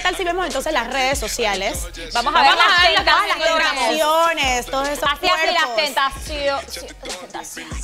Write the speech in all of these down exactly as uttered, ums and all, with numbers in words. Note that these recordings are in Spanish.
tal si vemos entonces las redes sociales? Vamos a ver Vamos las a ver las tentaciones. tentaciones, todos esos Así así las cuerpos. tentaciones. Sí, las tentaciones.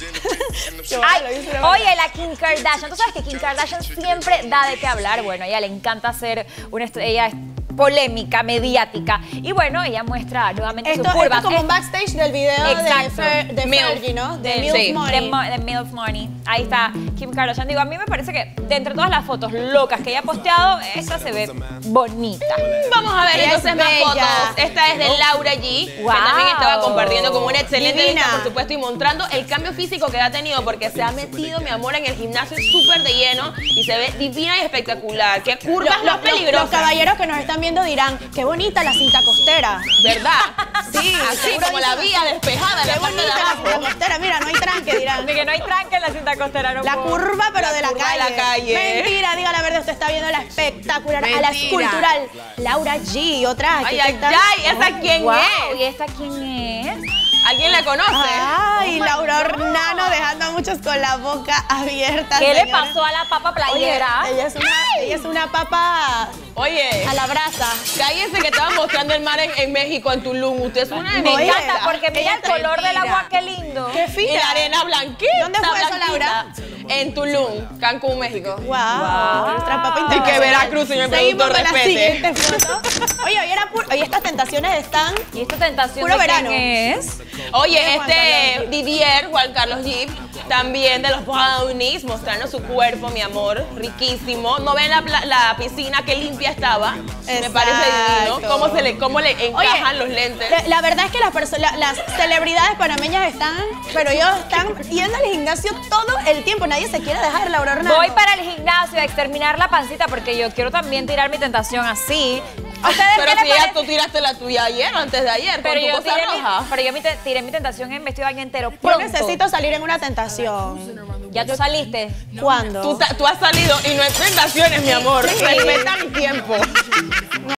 Yo, Ay, lo hice de oye, verdad. la Kim Kardashian. Tú sabes que Kim Kardashian siempre da de qué hablar. Bueno, a ella le encanta ser una estrella polémica, mediática. Y bueno, ella muestra nuevamente Esto, sus esto curvas. es como Es- un backstage del video Exacto. de, Fer, de Milf. Fergie, ¿no? De Sí. Milf Sí. Money. De, Mo- de MILF Money. Ahí está Kim Kardashian. Digo, a mí me parece que de entre todas las fotos locas que ella ha posteado, esta se ve bonita. Vamos a ver Ella entonces es más bella. fotos. Esta es de Laura G, Wow. que también estaba compartiendo con una excelente Divina. lista, por supuesto, y mostrando el cambio físico que ha tenido, porque se ha metido, mi amor, en el gimnasio súper de lleno y se ve divina y espectacular. Qué curvas Los, más los- los peligrosas. caballeros que nos están viendo dirán, qué bonita la cinta costera. ¿Verdad? Sí, Así seguro como la dicen, vía despejada, Qué la parte de bonita la abajo. cinta costera. Mira, no hay tranque, dirán. De que no hay tranque en la cinta costera, no La puedo. curva, pero La de la curva calle. de la calle. Mentira, diga la verdad, usted está viendo la espectacular, a la Mentira. escultural Laura G, otra Ay, ay, arquitecta. ay, ¿esa quién Wow, es? ¿y esta quién es? ¿Alguien la conoce? Ay, Oh my Laura God. Hornano dejando a muchos con la boca abierta. ¿Qué le señora. pasó a la papa Oye, playera? ella es una, ella es una papa Oye, a la brasa. cállese que estaban mostrando el mar en, en México, en Tulum. Usted es una Me Oye, encanta porque mira ella el color del mentira. agua, qué lindo. Qué fina. Y la arena blanquita. ¿Dónde fue eso, blanquita. Laura? En Tulum, Cancún, México. Wow, nuestra papa Y internacional. que Veracruz, señor Seguimos productor, con la respete. siguiente foto. Oye, hoy, era pu- hoy estas tentaciones están... ¿Y esta tentación Puro de quién verano. es? Oye, Juan este Carlos. Didier, Juan Carlos Jeep, también de los brownies, mostrando su cuerpo, mi amor, riquísimo. ¿No ven la, pla- la piscina qué limpia estaba? Me parece divino. Exacto. ¿Cómo, se le, cómo le encajan Oye, los lentes? La, la verdad es que las, perso- la- las celebridades panameñas están, pero ellos están yendo al gimnasio todo el tiempo. Nadie se quiere dejar, Laura Hornano. Voy para el gimnasio a exterminar la pancita porque yo quiero también tirar mi tentación así. ¿A ustedes Pero qué si les ya parece? tú tiraste la tuya ayer, antes de ayer, Pero con tu yo, cosa tiré mi, roja. pero yo mi te- tiré mi tentación en vestido de baño entero. Yo Pronto. necesito salir en una tentación. ¿Ya tú saliste? ¿Cuándo? Tú, ta- tú has salido y no es tentaciones, mi amor. Sí. Respeta mi tiempo.